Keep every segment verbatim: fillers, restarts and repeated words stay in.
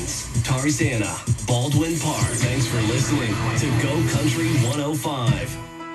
Prince, Tarzana, Baldwin Park. Thanks for listening to Go Country one oh five.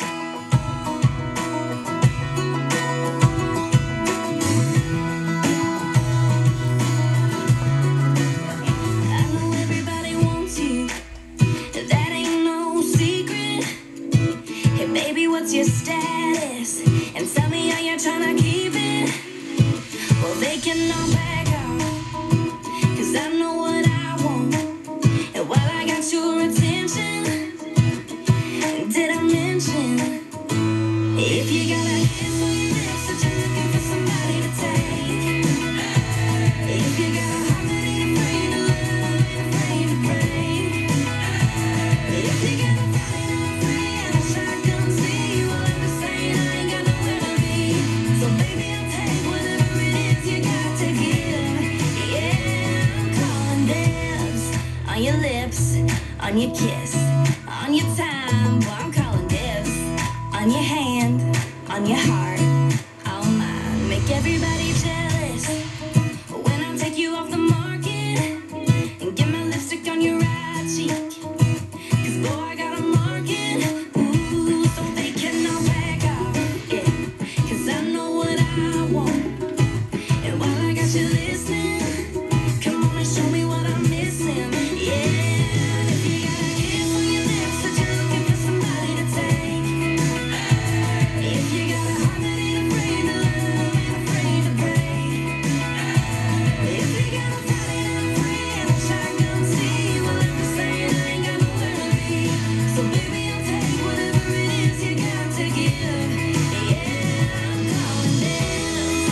What's your status? And tell me how you're trying to keep it. Well, they cannot back off, cause I know what I want. And while I got your attention, did I mention, if you got a kiss on your lips that you're looking for somebody to take, if you got a heart that ain't afraid to love, ain't afraid to break, if you got a body not free and a shotgun seat, well, I'm just saying I ain't got nowhere to be. So baby, I'll take whatever it is you got to give. Yeah, I'm calling dibs on your lips, on your kiss, on your time. Well, I'm calling dibs on your hand, on your heart, all mine. Make everybody jealous when I take you off the market and get my lipstick on your right cheek. Cause boy, I got a market, ooh, so they cannot back off, yeah. Cause I know what I want. And while I got you listening, come on and show me what I'm missing, yeah. If you got a kiss on your lips that you're looking for somebody to take, if you got a heart that ain't afraid to love, ain't afraid to break, if you got a body not free and a shotgun seat, well, I'm just saying I ain't got nowhere to be. So baby, I'll take whatever it is you got to give. Yeah, I'm calling dibs.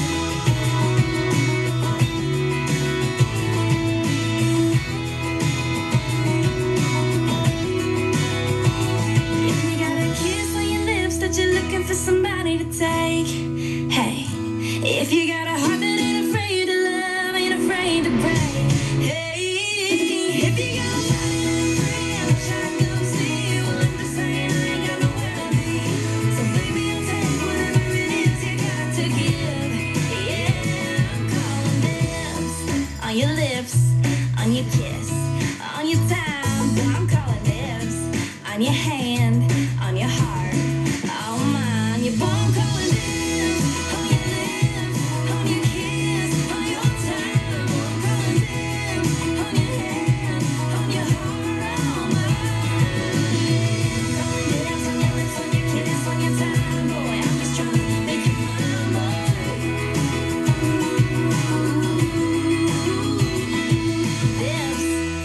If you got a kiss on your lips that you're looking for somebody to take, hey, if you got a heart that ain't afraid to love, ain't afraid to break, hey, if you got a body not free and a shotgun seat, well, I'm just saying I ain't got nowhere to be. So baby, I'll take whatever it is you got to give. Yeah, I'm calling dibs on your lips, on your kiss, on your time. Boy, I'm calling dibs on your hand, on your heart, all mine. Your boy, I'm calling dibs on your lips, on your kiss, on your time. I'm calling dibs on your hand, on your heart, all mine. Calling dibs on your lips, on your kiss, on your time. Boy, I'm just trying to make you mine, boy. Dibs.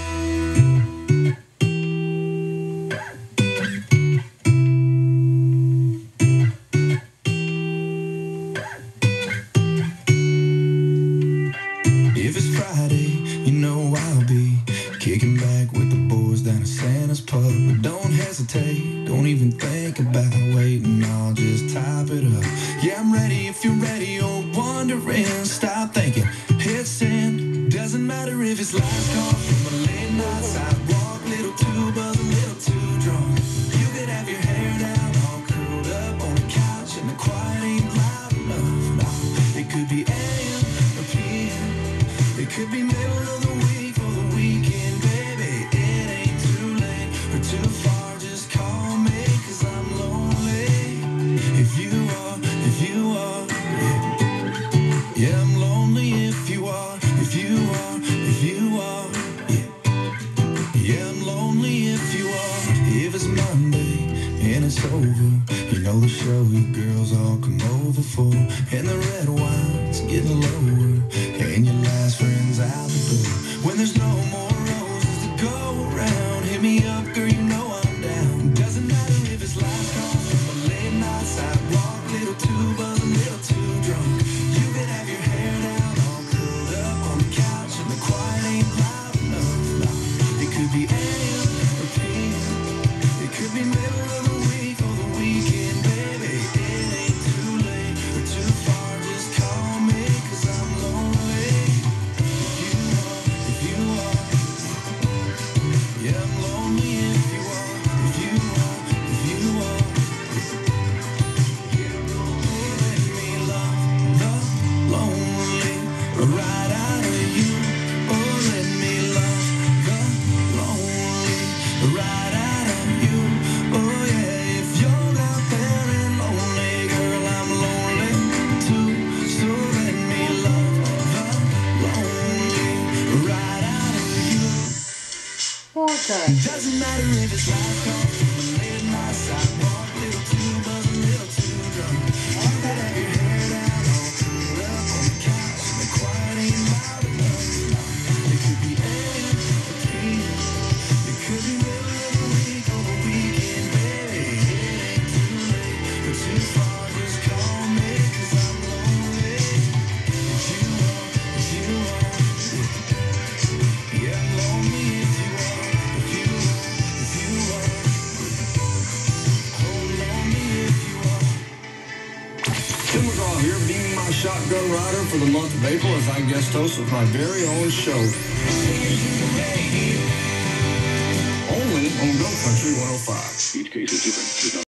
If it's Friday, you know I'll be kicking back with the boys down at Santa's pub. But don't hesitate, don't even think about waiting, I'll just type it up. Yeah, I'm ready if you're ready, you're wondering, stop thinking, hit send. Doesn't matter if it's last call from a late night sidewalk, little too buzzed, a little too drunk. You could have your hair down, all curled up on the couch, and the quiet ain't loud enough. No, it could be A M or P M. It could be middle of the week or the weekend, baby. It ain't too late or too far. Just call me, cause I'm lonely. If you are, if you are, yeah. Yeah, I'm lonely if you are, if you are, if you are, yeah. Yeah, I'm lonely if you are. If it's Monday and it's over, you know the show you girls all come over for. And the red wine's getting lower, and your last friend's out the door. When there's no more roses to go around, hit me up, girl, you know I'm down. Doesn't matter if it's last call from a late night sidewalk, little too buzzed, a little too drunk. You could have your hair down, all curled up on the couch, and the quiet ain't loud enough. No, it could be A M or P M. It could be middle of the week or the weekend, baby. It ain't too late or too far. Just call me, cause I'm lonely. Good. Doesn't matter if it's last call, late night sidewalk, little too buzz, a little too drunk. You could have your hair down, all curled up on the couch, and the quiet ain't loud enough. It could be A M or P M, it could be middle of the week or the weekend, baby. It ain't too late or too far, just call me, cause I'm lonely. If you want, if you want, yeah, I'm lonely if you want, if you want, if you want, hold on me if you want. Tim McGraw here, being my shotgun rider for the month of April as I guest host of my very own show. Only on Go Country one oh five. Each case is different.